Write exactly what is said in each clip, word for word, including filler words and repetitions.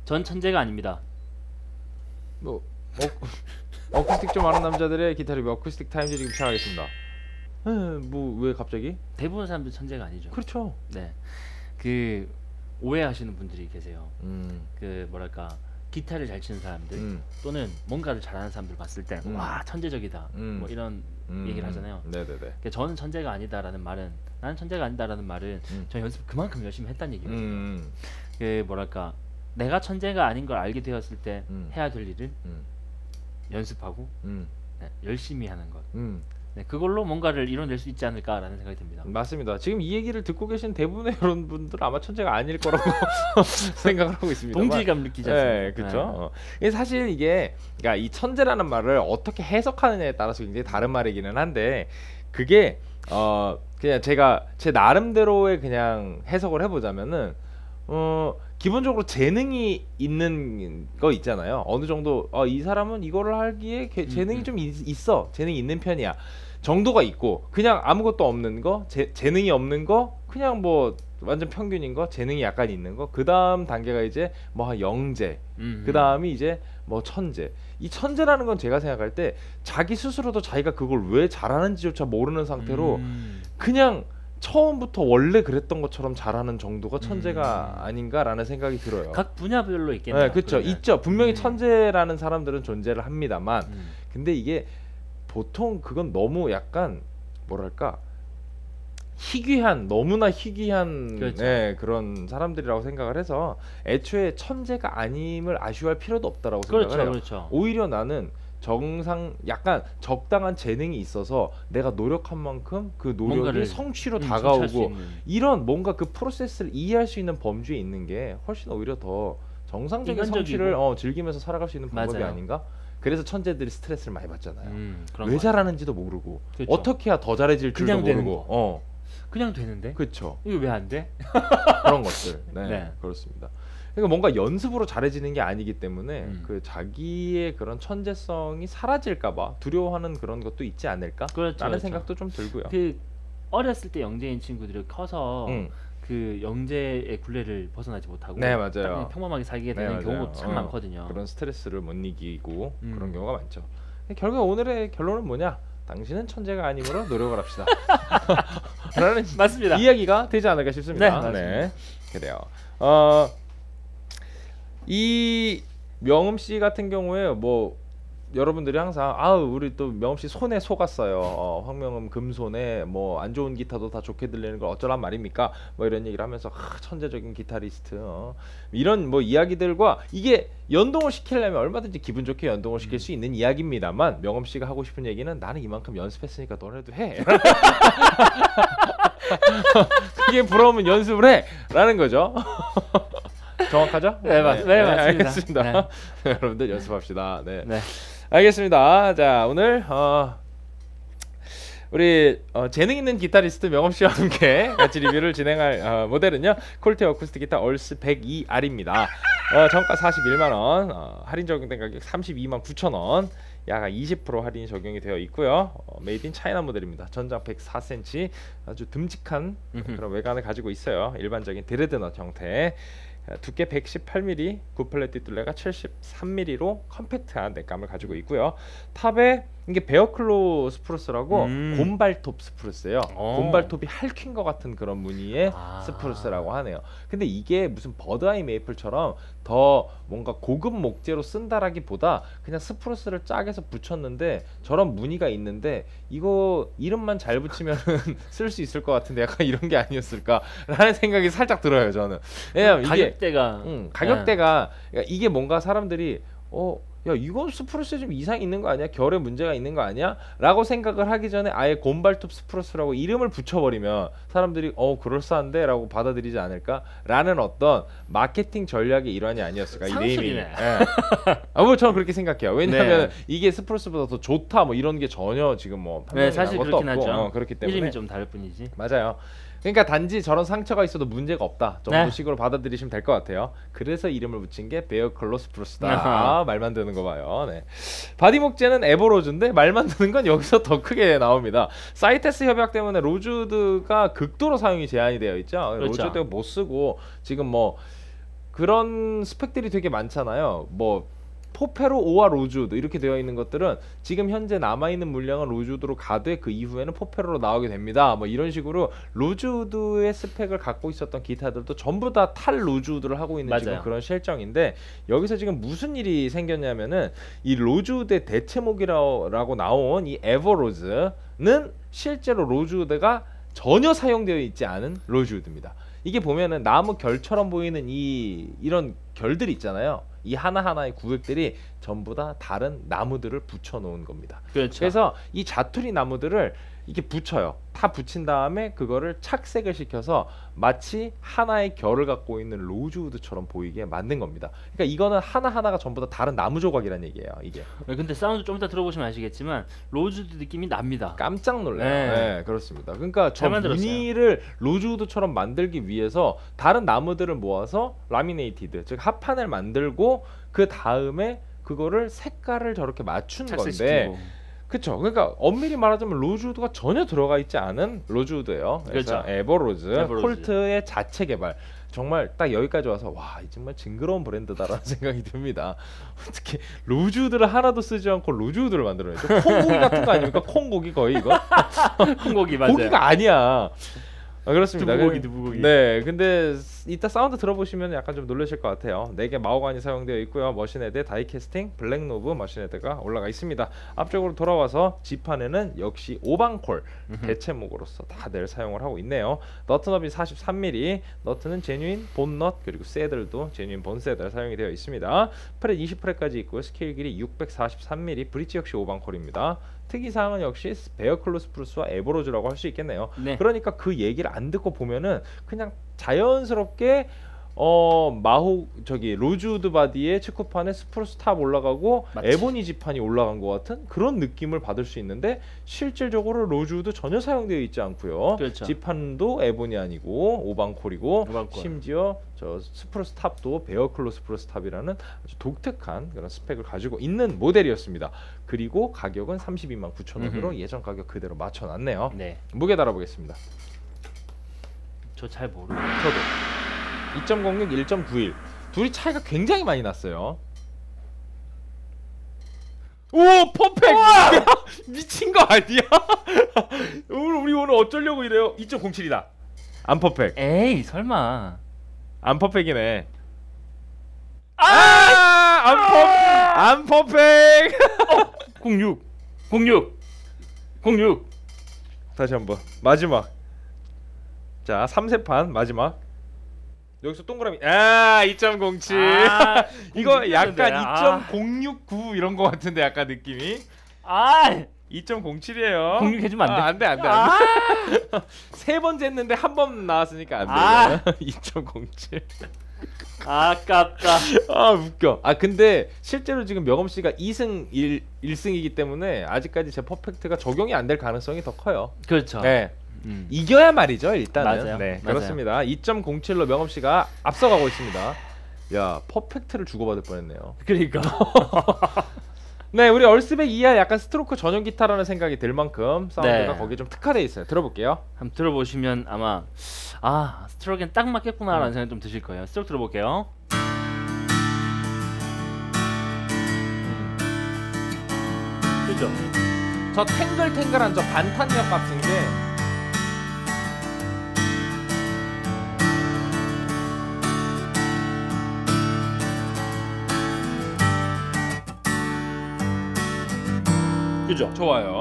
전 천재가 아닙니다. 뭐 어, 어쿠스틱 좀 아는 남자들의 기타 리뷰 어쿠스틱 타임즈 지금 시작하겠습니다. 뭐 왜 갑자기? 대부분 사람들 천재가 아니죠. 그렇죠. 네, 그 오해하시는 분들이 계세요. 음. 그 뭐랄까 기타를 잘 치는 사람들 음. 또는 뭔가를 잘하는 사람들 봤을 때 와 음. 천재적이다 음. 뭐 이런 음. 얘기를 하잖아요. 네네네. 그러니까 저는 천재가 아니다라는 말은 나는 천재가 아니다라는 말은 음. 저 연습 그만큼 열심히 했다는 얘기거든요. 음. 그 뭐랄까 내가 천재가 아닌 걸 알게 되었을 때 음. 해야 될 일은 음. 연습하고 음. 네, 열심히 하는 것. 음. 네, 그걸로 뭔가를 이뤄낼 수 있지 않을까라는 생각이 듭니다. 맞습니다. 지금 이 얘기를 듣고 계신 대부분의 여러분들은 아마 천재가 아닐 거라고 생각을 하고 있습니다. 동질감 느끼지 않습니까? 네, 그렇죠. 어. 이게 사실 이게 그러니까 이 천재라는 말을 어떻게 해석하느냐에 따라서 굉장히 다른 말이기는 한데 그게 어 그냥 제가 제 나름대로의 그냥 해석을 해보자면은 어 기본적으로 재능이 있는 거 있잖아요. 어느 정도 어, 이 사람은 이거를 하기에 게, 재능이 음, 음. 좀 있, 있어 재능이 있는 편이야 정도가 있고 그냥 아무것도 없는 거 재, 재능이 없는 거 그냥 뭐 완전 평균인 거 재능이 약간 있는 거 그 다음 단계가 이제 뭐 영재 음, 그 다음이 이제 뭐 천재. 이 천재라는 건 제가 생각할 때 자기 스스로도 자기가 그걸 왜 잘하는지조차 모르는 상태로 음. 그냥 처음부터 원래 그랬던 것처럼 잘하는 정도가 천재가 음. 아닌가라는 생각이 들어요. 각 분야별로 있겠네요. 네, 그렇죠. 그러면. 있죠. 분명히 음. 천재라는 사람들은 존재를 합니다만, 음. 근데 이게 보통 그건 너무 약간 뭐랄까 희귀한 너무나 희귀한 그렇죠. 네, 그런 사람들이라고 생각을 해서 애초에 천재가 아님을 아쉬워할 필요도 없다라고 그렇죠, 생각을 해요. 그렇죠. 오히려 나는 정상 약간 적당한 재능이 있어서 내가 노력한 만큼 그 노력이 뭔가를, 성취로 음, 성취할 수 다가오고 있는. 이런 뭔가 그 프로세스를 이해할 수 있는 범주에 있는 게 훨씬 오히려 더 정상적인 인간적이고. 성취를 어, 즐기면서 살아갈 수 있는 방법이 맞아요. 아닌가? 그래서 천재들이 스트레스를 많이 받잖아요. 음, 그런 왜 거. 잘하는지도 모르고 그렇죠. 어떻게 해야 더 잘해질 줄도 그냥 되는 모르고 거. 어 그냥 되는데? 그렇죠. 이거 왜 안 돼? 그런 것들 네, 네. 그렇습니다. 그러니까 뭔가 연습으로 잘해지는 게 아니기 때문에 음. 그 자기의 그런 천재성이 사라질까봐 두려워하는 그런 것도 있지 않을까? 그렇죠, 라는 그렇죠. 생각도 좀 들고요. 그 어렸을 때 영재인 친구들이 커서 음. 그 영재의 굴레를 벗어나지 못하고 네, 맞아요. 딱 평범하게 살게 네, 되는 맞아요. 경우가 참 어, 많거든요. 그런 스트레스를 못 이기고 음. 그런 경우가 많죠. 결국 오늘의 결론은 뭐냐? 당신은 천재가 아니므로 노력을 합시다. 라는 맞습니다. 이야기가 되지 않을까 싶습니다. 네, 맞습니다. 네, 그래요. 어, 이 명음 씨 같은 경우에 뭐 여러분들이 항상 아우 우리 또 명음 씨 손에 속았어요. 어, 황명음 금손에 뭐 안 좋은 기타도 다 좋게 들리는 걸 어쩌란 말입니까? 뭐 이런 얘기를 하면서 아, 천재적인 기타리스트 어, 이런 뭐 이야기들과 이게 연동을 시키려면 얼마든지 기분 좋게 연동을 시킬 수 있는 이야기입니다만 명음 씨가 하고 싶은 얘기는 나는 이만큼 연습했으니까 너네도 해. 그게 부러우면 연습을 해 라는 거죠. 정확하죠? 네, 맞, 네, 맞습니다. 알겠습니다. 네. 여러분들 연습합시다. 네. 네. 알겠습니다. 자, 오늘 어, 우리 어, 재능 있는 기타리스트 명엄 씨와 함께 같이 리뷰를 진행할 어, 모델은요. 콜테 어쿠스틱 기타 얼스 백이 알입니다. 어, 정가 사십일만 원, 어, 할인 적용된 가격 삼십이만 구천 원. 약 이십 퍼센트 할인이 적용이 되어 있고요. 어, 메이드 인 차이나 모델입니다. 전장 백사 센티미터 아주 듬직한 그런 외관을 가지고 있어요. 일반적인 드레드넛 형태. 두께 백십팔 밀리미터, 굿플랫 뒷둘레가 칠십삼 밀리미터로 컴팩트한 넥감을 가지고 있고요. 탑에 이게 베어클로 스프루스라고 음. 곰발톱 스프루스예요. 오. 곰발톱이 핥힌 것 같은 그런 무늬의 아. 스프루스라고 하네요. 근데 이게 무슨 버드아이 메이플처럼 더 뭔가 고급 목재로 쓴다라기보다 그냥 스프루스를 짝에서 붙였는데 저런 무늬가 있는데 이거 이름만 잘 붙이면 쓸 수 있을 것 같은데 약간 이런 게 아니었을까라는 생각이 살짝 들어요 저는. 왜냐면 이게 가격대가 음, 가격대가 그러니까 이게 뭔가 사람들이 어, 야 이건 스프루스에 좀 이상이 있는 거 아니야? 결에 문제가 있는 거 아니야? 라고 생각을 하기 전에 아예 곰발톱 스프루스라고 이름을 붙여버리면 사람들이 어 그럴싸한데? 라고 받아들이지 않을까? 라는 어떤 마케팅 전략의 일환이 아니었을까? 이 네이밍이. 상술이네. 예. 아, 뭐 저는 그렇게 생각해요. 왜냐하면 네. 이게 스프루스보다 더 좋다 뭐 이런 게 전혀 지금 뭐 네, 판명이 사실 난 것도 그렇긴 없고 하죠. 어, 그렇기 때문에 이름이 좀 다를 뿐이지. 맞아요. 그러니까 단지 저런 상처가 있어도 문제가 없다 네. 정도식으로 받아들이시면 될 것 같아요. 그래서 이름을 붙인 게 베어클로 스프루스다. 아하. 아, 말 만드는 거 봐요. 네. 바디 목재는 에버로즈인데 말 만드는 건 여기서 더 크게 나옵니다. 사이테스 협약 때문에 로즈우드가 극도로 사용이 제한이 되어 있죠. 그렇죠. 로즈우드가 못 쓰고 지금 뭐 그런 스펙들이 되게 많잖아요. 뭐 포페로 오와 로즈우드 이렇게 되어 있는 것들은 지금 현재 남아있는 물량은 로즈우드로 가되 그 이후에는 포페로로 나오게 됩니다. 뭐 이런 식으로 로즈우드의 스펙을 갖고 있었던 기타들도 전부 다 탈 로즈우드를 하고 있는 맞아요. 지금 그런 실정인데, 여기서 지금 무슨 일이 생겼냐면은 이 로즈우드의 대체목이라고 나온 이 에버로즈는 실제로 로즈우드가 전혀 사용되어 있지 않은 로즈우드입니다. 이게 보면은 나무 결처럼 보이는 이 이런 결들 있잖아요. 이 하나하나의 구획들이 전부 다 다른 나무들을 붙여 놓은 겁니다. 그렇죠. 그래서 이 자투리 나무들을 이렇게 붙여요. 다 붙인 다음에 그거를 착색을 시켜서 마치 하나의 결을 갖고 있는 로즈우드처럼 보이게 만든 겁니다. 그러니까 이거는 하나하나가 전부 다 다른 나무 조각이란 얘기예요. 이게 네, 근데 사운드 좀 이따 들어보시면 아시겠지만 로즈우드 느낌이 납니다. 깜짝 놀라요. 네. 네, 그렇습니다. 그러니까 저 잘 만들었어요. 무늬를 로즈우드처럼 만들기 위해서 다른 나무들을 모아서 라미네이티드, 즉 합판을 만들고 그 다음에 그거를 색깔을 저렇게 맞춘 건데, 착색시키고. 그쵸. 그러니까 엄밀히 말하자면 로즈우드가 전혀 들어가 있지 않은 로즈우드예요. 그래서 그렇죠. 에버로즈, 에버로즈. 콜트의 자체 개발. 정말 딱 여기까지 와서 와, 이 정말 징그러운 브랜드다라는 생각이 듭니다. 어떻게 로즈우드를 하나도 쓰지 않고 로즈우드를 만들어냈죠? 콩고기 같은 거 아닙니까? 콩고기 거의 이거? 콩고기 맞아요. 고기가 아니야. 아, 그렇습니다. 두부고기, 그- 두부고기. 네, 근데 이따 사운드 들어보시면 약간 좀 놀라실 것 같아요. 네 개 마호가니 사용되어 있고요. 머신헤드, 다이캐스팅, 블랙노브 머신헤드가 올라가 있습니다. 앞쪽으로 돌아와서 지판에는 역시 오방콜 대체목으로서 다들 사용을 하고 있네요. 너트 너비 사십삼 밀리미터, 너트는 제뉴인 본넛, 그리고 새들도 제뉴인 본 새들 사용이 되어 있습니다. 프렛 이십 프렛까지 있고 스케일 길이 육백사십삼 밀리미터, 브릿지 역시 오방콜입니다. 특이사항은 역시 베어클로 스프루스와 에버로즈라고 할 수 있겠네요. 네. 그러니까 그 얘기를 안 듣고 보면은 그냥 자연스럽게 어 마호 저기 로즈우드 바디에 치쿠판에 스프루스 탑 올라가고 맞지. 에보니 지판이 올라간 것 같은 그런 느낌을 받을 수 있는데, 실질적으로 로즈우드 전혀 사용되어 있지 않고요. 그렇죠. 지판도 에보니 아니고 오방콜이고, 오방콜. 심지어 저 스프루스 탑도 베어클로 스프루스 탑이라는 아주 독특한 그런 스펙을 가지고 있는 모델이었습니다. 그리고 가격은 삼십이만 구천 원으로 음흠. 예전 가격 그대로 맞춰놨네요. 네. 무게 달아보겠습니다. 저 잘 모르. 저도 이 점 공육, 일 점 구일 둘이 차이가 굉장히 많이 났어요. 오, 퍼펙트! 미친 거 아니야? 오늘 우리 오늘 어쩌려고 이래요? 이 점 공칠이다. 안 퍼펙트. 에이 설마. 안 퍼펙이네. 아! 안 퍼, 안 퍼펙. 공육, 공육, 공육. 다시 한번 마지막. 자, 삼 세판 마지막. 여기서 동그라미. 아, 이 점 공칠. 아, 이거 약간 아. 이 점 공육구 이런 거 같은데, 약간 느낌이. 아, 이 점 공칠이에요. 공육 해주면 안 돼? 아, 안 돼, 안 돼, 아, 안 돼. 세 번째 했는데 한 번 나왔으니까 안 돼. 아. 이 점 공칠. 아깝다. 아, 웃겨. 아, 근데 실제로 지금 명엄 씨가 이 승 일, 일 승이기 때문에 아직까지 제 퍼펙트가 적용이 안 될 가능성이 더 커요. 그렇죠. 네. 음. 이겨야 말이죠, 일단은. 맞아요. 네, 맞아요. 그렇습니다. 이 점 공칠로 명엄 씨가 앞서가고 있습니다. 야, 퍼펙트를 주고받을 뻔했네요. 그러니까. 네, 우리 얼스백 이하 약간 스트로크 전용 기타라는 생각이 들 만큼 사운드가 네. 거기에 좀 특화돼 있어요. 들어볼게요. 한번 들어보시면 아마 아 스트로크엔 딱 맞겠구나라는 생각이 좀 드실 거예요. 스트로크 들어볼게요. 그죠? 저 탱글탱글한 저 반탄력 같은 게 그죠? 좋아요.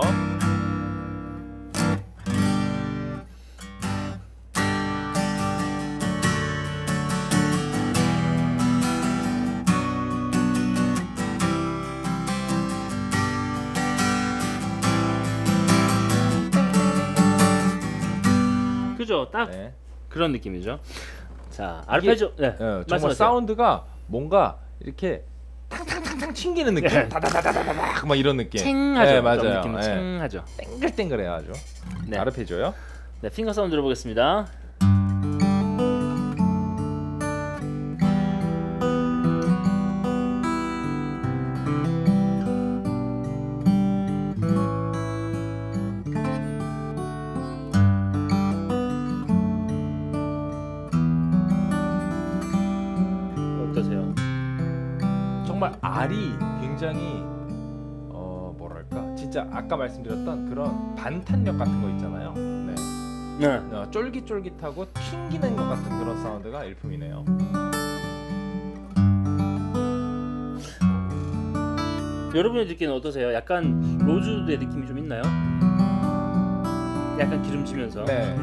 그죠? 딱 네. 그런 느낌이죠. 자, 아르페지오. 네. 어, 정말 말씀하세요. 사운드가 뭔가 이렇게 탕탕탕탕 튕기는 느낌. 네. 다다다다다닥 막 이런 느낌. 챙하죠. 네, 그런 맞아요. 느낌은 네. 챙하죠. 땡글땡글해요, 아주. 네. 아르페지오요. 네, 핑거 사운드 들어보겠습니다. 알이 굉장히 어 뭐랄까 진짜 아까 말씀드렸던 그런 반탄력 같은 거 있잖아요. 네, 네. 어, 쫄깃쫄깃하고 튕기는 것 같은 그런 사운드가 일품이네요. 여러분이 듣기는 어떠세요? 약간 로즈우드의 느낌이 좀 있나요? 약간 기름지면서. 네.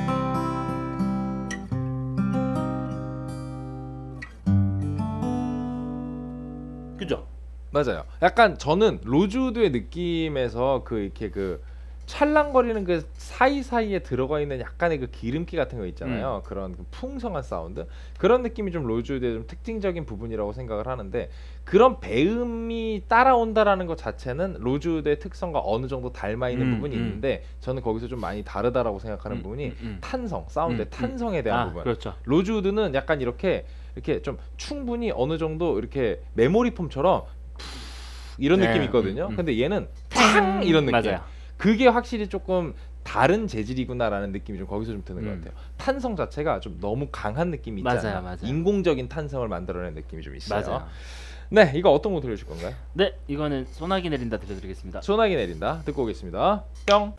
그죠? 맞아요. 약간 저는 로즈우드의 느낌에서 그 이렇게 그 찰랑거리는 그 사이사이에 들어가 있는 약간의 그 기름기 같은 거 있잖아요. 음. 그런 그 풍성한 사운드. 그런 느낌이 좀 로즈우드의 좀 특징적인 부분이라고 생각을 하는데 그런 배음이 따라온다라는 것 자체는 로즈우드의 특성과 어느 정도 닮아 있는 음, 부분이 음. 있는데 저는 거기서 좀 많이 다르다라고 생각하는 음, 부분이 음, 음. 탄성, 사운드의 음, 탄성에 대한 아, 부분. 그렇죠. 로즈우드는 약간 이렇게 이렇게 좀 충분히 어느 정도 이렇게 메모리 폼처럼 이런 네, 느낌이 있거든요. 음, 음. 근데 얘는 탕 이런 느낌. 맞아요. 그게 확실히 조금 다른 재질이구나라는 느낌이 좀 거기서 좀 드는 음. 것 같아요. 탄성 자체가 좀 너무 강한 느낌이 맞아요, 있잖아요. 맞아요. 인공적인 탄성을 만들어낸 느낌이 좀 있어요. 맞아요. 네, 이거 어떤 거 들려줄 건가요? 네, 이거는 소나기 내린다 들려드리겠습니다. 소나기 내린다 듣고 오겠습니다. 뿅.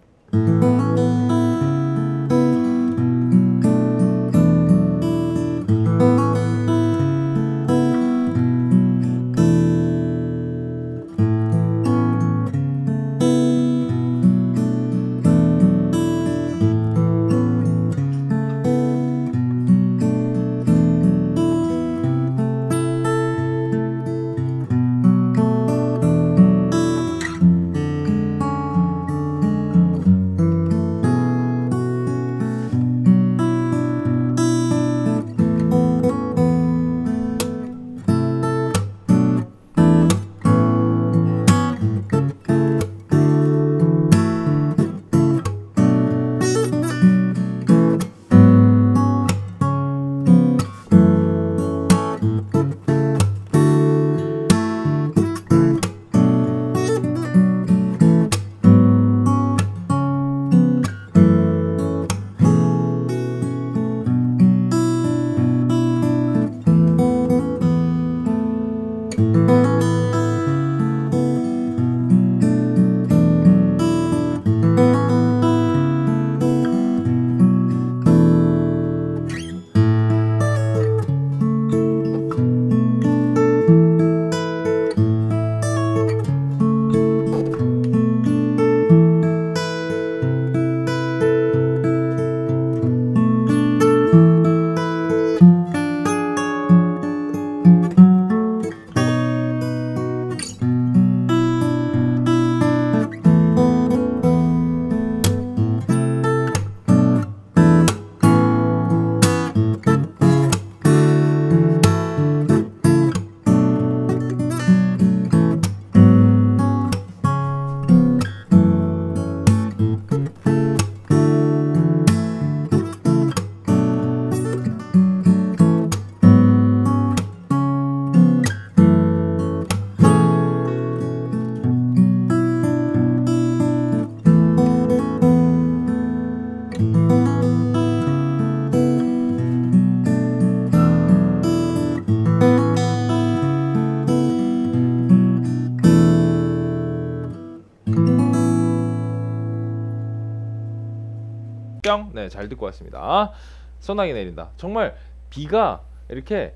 뿅. 네, 잘 듣고 왔습니다. 소나기 내린다. 정말 비가 이렇게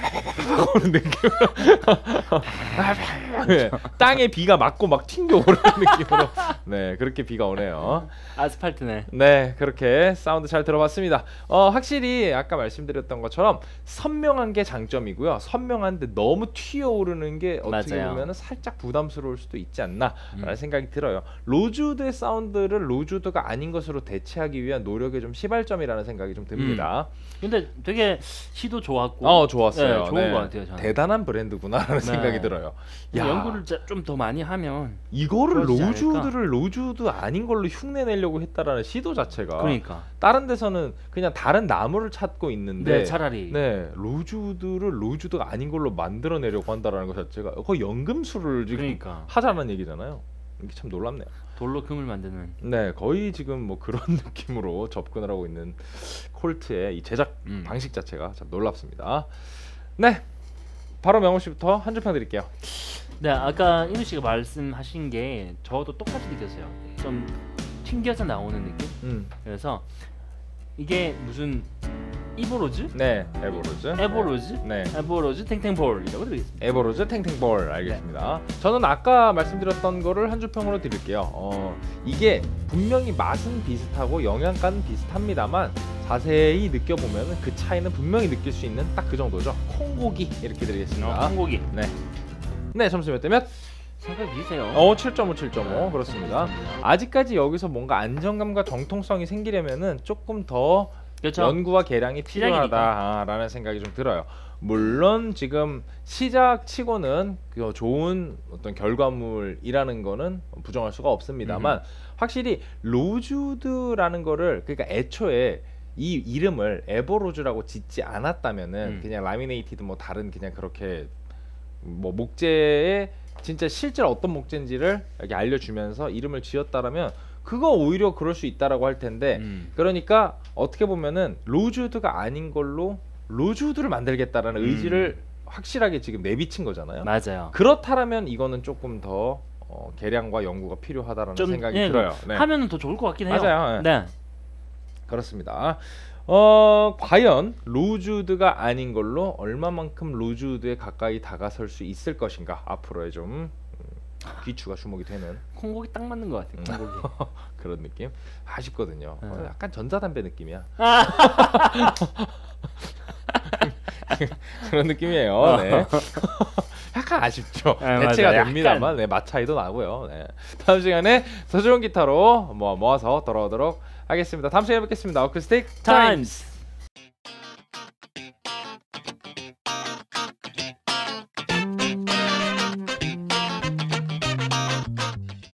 팍팍팍팍 오는 느낌. 네, 땅에 비가 맞고 막 튕겨 오르는 느낌으로 네, 그렇게 비가 오네요. 아스팔트네. 네, 그렇게 사운드 잘 들어봤습니다. 어, 확실히 아까 말씀드렸던 것처럼 선명한 게 장점이고요. 선명한데 너무 튀어오르는 게 어떻게 맞아요. 보면 살짝 부담스러울 수도 있지 않나라는 음. 생각이 들어요. 로즈우드의 사운드를 로즈우드가 아닌 것으로 대체하기 위한 노력의 좀 시발점이라는 생각이 좀 듭니다. 근데 되게 시도 좋았고. 어, 좋았어요. 네, 좋은 네. 것 같아요. 저는. 대단한 브랜드구나라는 네. 생각이 들어요. 야, 연구를 좀 더 많이 하면. 이거를 그러지 로즈우드를 로즈우드 아닌 걸로 흉내 내려고 했다라는 시도 자체가 그러니까. 다른 데서는 그냥 다른 나무를 찾고 있는데 네, 차라리. 네, 로즈우드를 로즈우드가 아닌 걸로 만들어내려고 한다라는 것 자체가 거의 연금술을 지금 그러니까. 하자는 얘기잖아요. 이게 참 놀랍네요. 돌로 금을 만드는. 네, 거의 지금 뭐 그런 느낌으로 접근을 하고 있는 콜트의 이 제작 음. 방식 자체가 참 놀랍습니다. 네, 바로 명호 씨부터 한 줄 평 드릴게요. 네, 아까 인우 씨가 말씀하신 게 저도 똑같이 느꼈어요. 좀 튕겨서 나오는 느낌. 음. 그래서 이게 무슨 이보로즈? 네, 에보로즈. 에보로즈? 네. 에보로즈 탱탱볼이라고 드리겠습니다. 에보로즈 탱탱볼 알겠습니다. 네. 저는 아까 말씀드렸던 거를 한 줄 평으로 드릴게요. 어, 이게 분명히 맛은 비슷하고 영양가는 비슷합니다만 자세히 느껴보면 그 차이는 분명히 느낄 수 있는 딱 그 정도죠. 콩고기 이렇게 드리겠습니다. 어, 콩고기. 네. 네, 점수 몇 대면? 생각이 비슷해요. 어, 칠 점 오, 칠 점 오 그렇습니다. 아직까지 여기서 뭔가 안정감과 정통성이 생기려면은 조금 더 그렇죠. 연구와 개량이 필요하다라는 생각이 좀 들어요. 물론 지금 시작치고는 그 좋은 어떤 결과물이라는 거는 부정할 수가 없습니다만 음. 확실히 로즈우드라는 거를 그러니까 애초에 이 이름을 에버로즈라고 짓지 않았다면은 음. 그냥 라미네이티드 뭐 다른 그냥 그렇게 뭐 목재에 진짜 실제로 어떤 목재인지를 이렇게 알려주면서 이름을 지었다라면 그거 오히려 그럴 수 있다라고 할 텐데 음. 그러니까 어떻게 보면은 로즈우드가 아닌 걸로 로즈우드를 만들겠다라는 음. 의지를 확실하게 지금 내비친 거잖아요. 맞아요. 그렇다라면 이거는 조금 더 어, 개량과 연구가 필요하다라는 좀, 생각이 예, 들어요. 네. 하면은 더 좋을 것 같긴 해요. 맞아요. 네. 그렇습니다. 어 과연 로즈우드가 아닌 걸로 얼마만큼 로즈우드에 가까이 다가설 수 있을 것인가 앞으로의 좀 귀추가 주목이 되는 콩고기 딱 맞는 것 같아요. 콩고기 그런 느낌 아쉽거든요. 네. 어, 약간 전자담배 느낌이야. 그런 느낌이에요. 네. 약간 아쉽죠. 네, 대체가 맞아요. 됩니다만 네, 맛 차이도 나고요. 네. 다음 시간에 더 좋은 기타로 뭐 모아서 돌아오도록 하겠습니다. 다음 시간에 뵙겠습니다. 어쿠스틱 타임스.